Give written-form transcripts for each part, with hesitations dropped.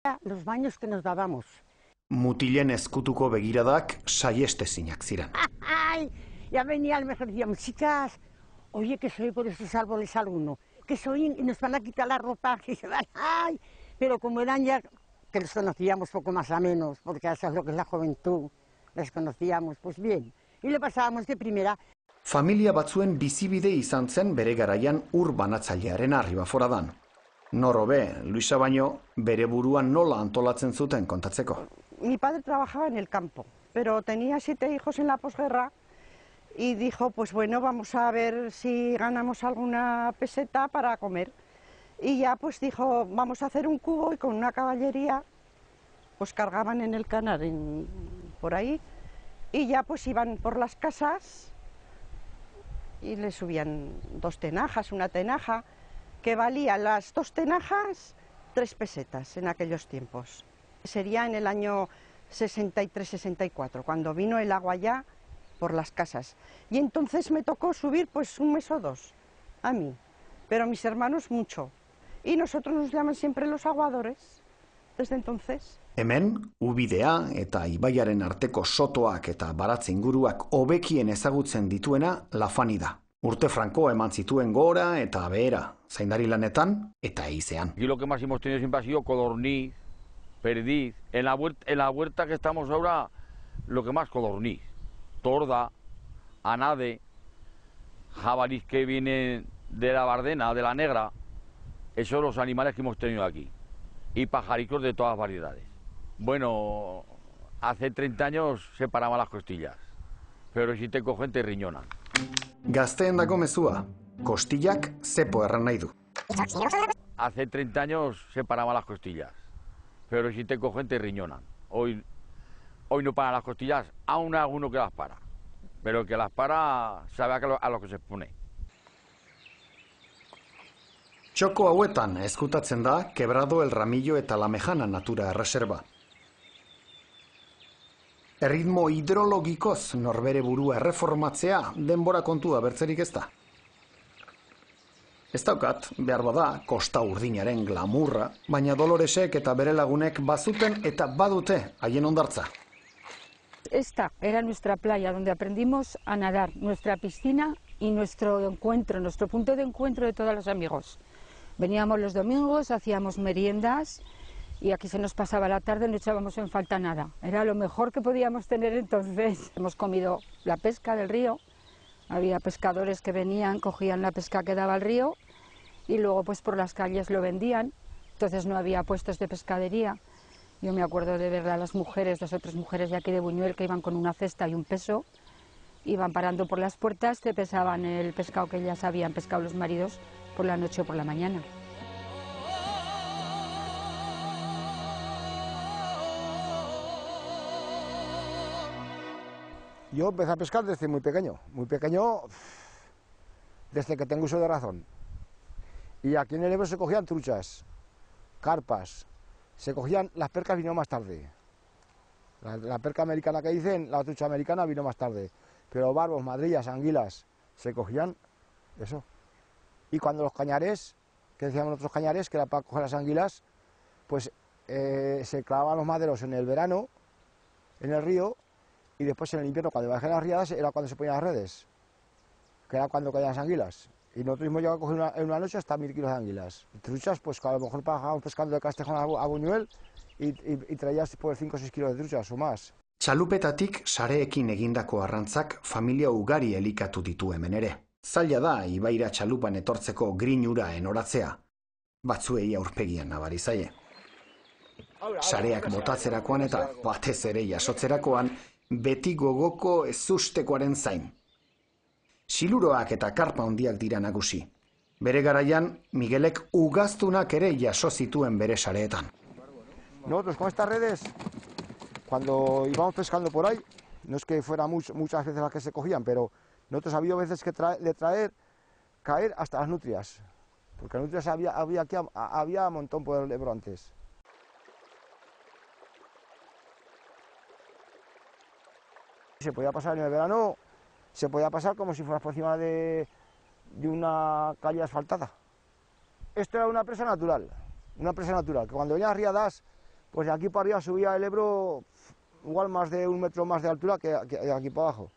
Los baños que nos dábamos. Mutilen ezkutuko begiradak saiestezinak ziren. ¡Ay! Ya venía el mejor, decíamos, chicas, oye, que soy por esos árboles alguno, que soy, y nos van a quitar la ropa, y se van, ¡ay! Pero como eran ya, que los conocíamos poco más a menos, porque ya sabes lo que es la juventud, les conocíamos, pues bien, y le pasábamos de primera. Familia batzuen bizibide izan zen bere garaian ur banatzailearen Arribaforadan. Norobe, Luisa baino, bere buruan nola antolatzen zuten kontatzeko. Mi padre trabajaba en el campo, pero tenía 7 hijos en la posguerra y dijo, pues bueno, vamos a ver si ganamos alguna peseta para comer. Y ya pues dijo, vamos a hacer un cubo y con una caballería pues cargaban en el canar por ahí y ya pues iban por las casas y le subían 2 tenajas, una tenaja, que valía las 2 tenajas 3 pesetas en aquellos tiempos. Sería en el año 63-64, cuando vino el agua ya por las casas. Y entonces me tocó subir pues 1 mes o 2 a mí, pero mis hermanos mucho. Y nosotros nos llaman siempre los aguadores, desde entonces. Hemen, ubidea eta ibaiaren arteko sotoak eta baratze inguruak hobekien ezagutzen dituena Lafani da. Urte franko eman zituen gora eta behera, zaindari lanetan eta eizean. Aquí lo que más hemos tenido siempre ha sido codorniz, perdiz. En la huerta que estamos ahora, lo que más codorniz, torda, anade, jabalís que vienen de la Bardena, de la Negra. Esos son los animales que hemos tenido aquí. Y pajaricos de todas variedades. Bueno, hace 30 años se paraban las costillas, pero si te cogen te riñonan. Gazteendako mezua, kostillak zepo erran nahi du. Hace 30 años se paraban las costillas, pero si te cogen te riñonan. Hoy no paran las costillas, aún hay alguno que las para, pero el que las para sabe a lo que se pone. Txoko hauetan ezkutatzen da Quebrado el Ramillo eta La Mejana Natura Erreserba. Erritmo hidrologikoz norbere burua erreformatzea denbora kontua bertzerik ez da. Ez daukat, behar bada, Kosta Urdinaren glamurra, baina Doloresek eta bere lagunek bazuten eta badute haien hondartza. Esta era nuestra playa donde aprendimos a nadar, nuestra piscina y nuestro encuentro, nuestro punto de encuentro de todos los amigos. Veníamos los domingos, hacíamos meriendas y aquí se nos pasaba la tarde, no echábamos en falta nada. Era lo mejor que podíamos tener entonces. Hemos comido la pesca del río, había pescadores que venían, cogían la pesca que daba el río y luego pues por las calles lo vendían, entonces no había puestos de pescadería. Yo me acuerdo de ver a las mujeres, las otras mujeres de aquí de Buñuel que iban con una cesta y un peso, iban parando por las puertas, te pesaban el pescado que ellas habían pescado los maridos por la noche o por la mañana. Yo empecé a pescar desde muy pequeño, desde que tengo uso de razón. Y aquí en el Ebro se cogían truchas, carpas, se cogían, las percas vino más tarde. La perca americana que dicen, la trucha americana vino más tarde. Pero barbos, madrillas, anguilas, se cogían eso. Y cuando los cañares, que decíamos nosotros cañares, que era para coger las anguilas, pues se clavaban los maderos en el verano, en el río, y después en el invierno, cuando bajaban las riadas, era cuando se ponían las redes, que era cuando caían las anguilas. Y nosotros hemos llegado a coger en una noche hasta 1000 kilos de anguilas. Truchas, pues a lo mejor pagábamos pescando de Castejón a Buñuel y traías por 5 o 6 kilos de truchas o más. Txalupetatik sareekin egindako arrantzak familia ugari elikatu ditu hemen ere. Zaila da ibaira txalupan etortzeko grinura enoratzea. Batzuei aurpegian nabari zaie. Sareak botatzerakoan eta batez ere jasotzerakoan beti gogoko ezustekoaren zain. Siluroak eta karpa handiak dira nagusi. Bere garaian, Miguelek ugaztunak ere jaso zituen bere sareetan. Nosotros con estas redes, cuando íbamos pescando por ahí, no es que fuera muchas veces las que se cogían, pero nosotros había veces que caer hasta las nutrias, porque las nutrias había un montón por el Ebro antes. Se podía pasar en el verano, se podía pasar como si fueras por encima de una calle asfaltada. Esto era una presa natural, que cuando venían las riadas, pues de aquí para arriba subía el Ebro igual más de 1 metro más de altura que aquí para abajo.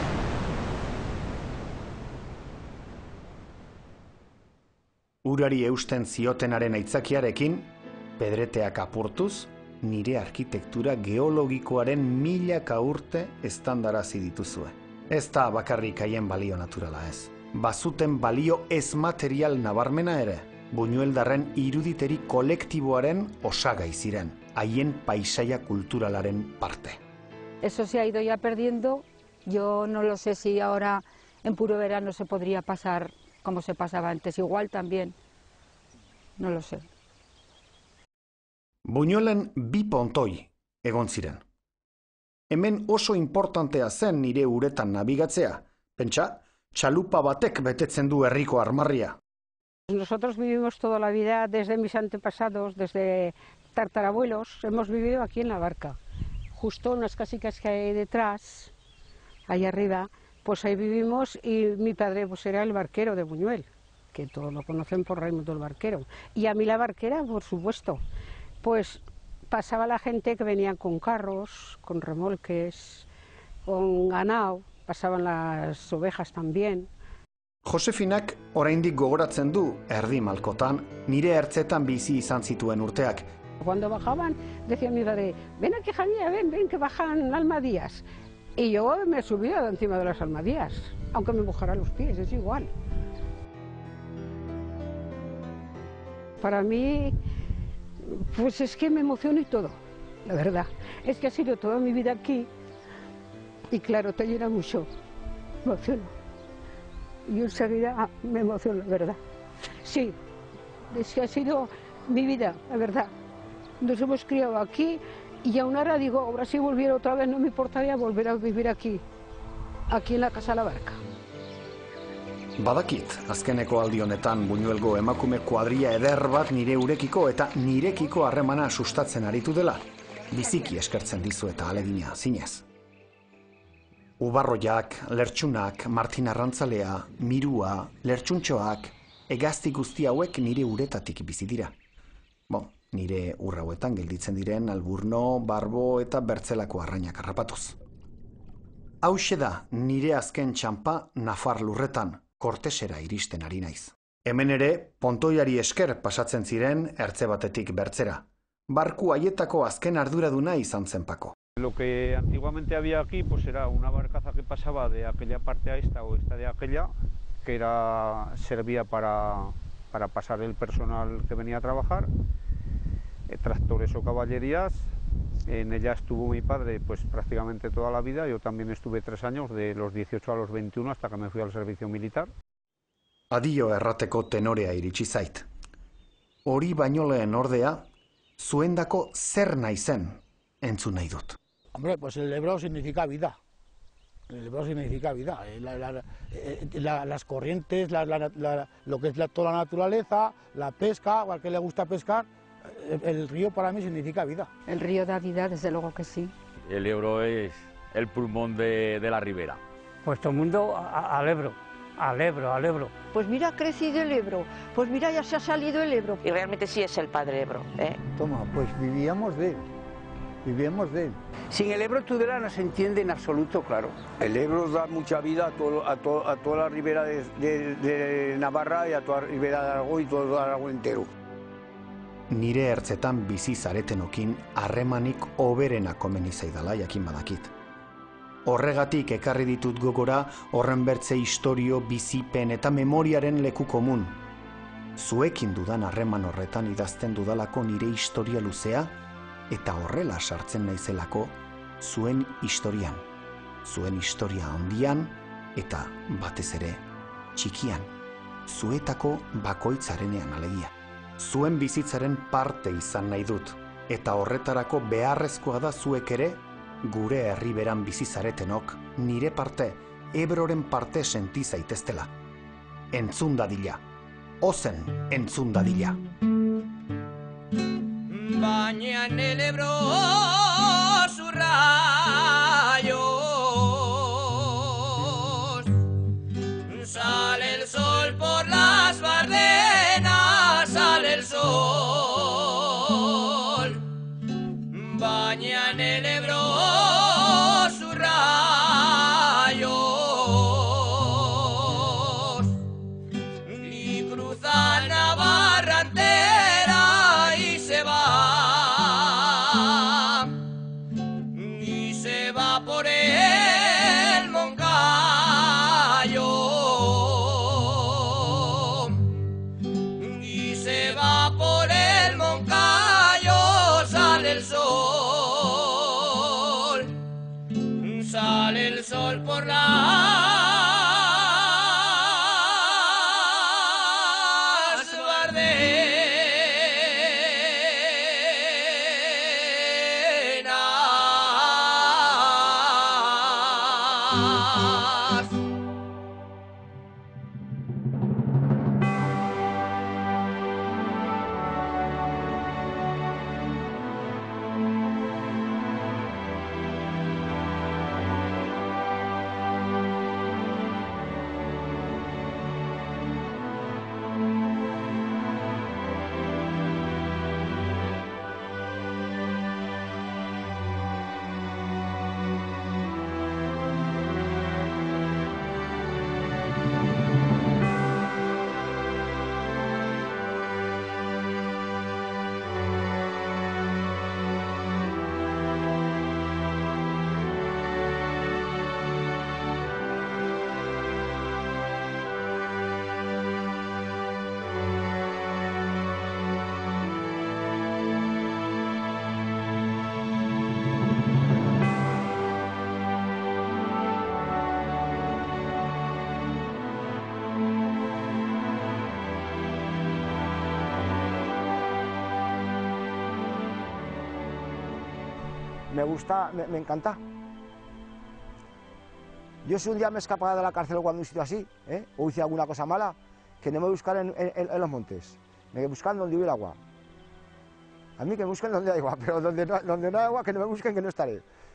Urari eusten ziotenaren aitzakiarekin, pedreteak apurtuz, nire arkitektura geologikoaren milaka urte estandarazi dituzue. Ez da bakarrik haien balio naturala ez. Bazuten balio ez material nabarmena ere, Buñueldarren iruditeri kolektiboaren osagai ziren, haien paisaia kulturalaren parte. Eso se ha ido ya perdiendo. Yo no lo sé si ahora en puro verano se podría pasar como se pasaba antes. Igual también. No lo sé. Buñuelen bi pontoi egon ziren. Hemen oso importantea zen nire uretan nabigatzea. Pentsa, txalupa batek betetzen du herriko armarria. Nosotros vivimos toda la vida, desde mis antepasados, desde tartarabuelos, hemos vivido aquí en la barca. Justo en las casitas que hay detrás, ahí arriba, pues ahí vivimos y mi padre pues era el barquero de Buñuel, que todos lo conocen por Raimundo el Barquero. Y a mí la barquera, por supuesto, pues pasaba la gente que venían con carros, con remolques, con ganado, pasaban las ovejas también. Josefinak oraindik gogoratzen du erdi malkotan nire ertzetan bizi izan zituen urteak. Cuando bajaban, decía mi padre, ven aquí Javier, ven que bajan almadías. Y yo me subía encima de las almadías, aunque me mojara los pies, es igual. Para mí, pues es que me emociono y todo, la verdad. Es que ha sido toda mi vida aquí y claro, te llena mucho, me emociono. Y enseguida me emociono, la verdad. Sí, es que ha sido mi vida, la verdad. Nos hemos criado aquí y aún ahora digo, ahora si volviera otra vez no me importaría volver a vivir aquí en la Casa La Barca. Badakit, azkeneko aldi honetan Buñuelgo emakume kuadria eder bat nire urekiko eta nirekiko harremana sustatzen aritu dela. Biziki eskertzen dizu eta alegina zinez. Ubarroiak, lertxunak, Martin Arrantzalea, Mirua, lertxuntxoak, hegazti guzti hauek nire uretatik bizi dira. Nire urrauetan gelditzen diren alburno, barbo eta bertzelako arrainak harrapatuz. Hauxe da nire azken txanpa Nafar lurretan, Kortesera iristen ari naiz. Hemen ere, pontoiari esker pasatzen ziren ertze batetik bertzera. Barku haietako azken arduraduna izan zen Pako. Lo que antiguamente había aquí pues era una barcaza que pasaba de aquella parte a esta o esta de aquella, que servía para pasar el personal que venía a trabajar, tractores o caballerías. En ella estuvo mi padre pues prácticamente toda la vida. Yo también estuve 3 años, de los 18 a los 21, hasta que me fui al servicio militar. Adio errateko tenorea iritsi zait. Hori baino lehen ordea, zuendako zer naizen entzun nahi dut. Hombre, pues el Ebro significa vida. El Ebro significa vida. Las corrientes, lo que es toda la naturaleza, la pesca, o al que le gusta pescar, el río para mí significa vida. El río da vida, desde luego que sí. El Ebro es el pulmón de la ribera. Pues todo el mundo al Ebro, al Ebro, al Ebro. Pues mira, ha crecido el Ebro, pues mira, ya se ha salido el Ebro. Y realmente sí es el padre Ebro, ¿eh? Toma, pues vivíamos de él. Vivíamos de él. Sin el Ebro Tudela no se entiende en absoluto, claro. El Ebro da mucha vida a toda la ribera de Navarra y a toda la ribera de Aragón y todo Aragón entero. Nire ertzetan bizi zaretenokin harremanik hoberena komeni zaidala jakin badakit. Horregatik ekarri ditut gogora horren bertze istorio, bizipen eta memoriaren leku komun. Zuekin dudan harreman horretan idazten dudalako nire historia luzea eta horrela sartzen naizelako zuen historian. Zuen historia handian eta batez ere txikian. Zuetako bakoitzarenean alegia. Zuen bizitzaren parte izan nahi dut, eta horretarako beharrezkoa da zuek ere, gure herriberan bizi zaretenok, nire parte, Ebroren parte senti zaiteztela. Entzun dadila, ozen entzun dadila. Baña en el Ebro sus rayos, sale el sol por las bardenas, sale el sol, bañan el Ebro sus rayos y cruzan Navarra entera y se va por el Moncayo y se va por el Moncayo, sale el sol por las Bardenas. Me gusta, me encanta. Yo si un día me escapara de la cárcel cuando un sitio así, o hice alguna cosa mala, que no me buscaran en los montes, me buscan donde hubiera agua. A mí que me busquen donde hay agua, pero donde no hay agua, que no me busquen, que no estaré.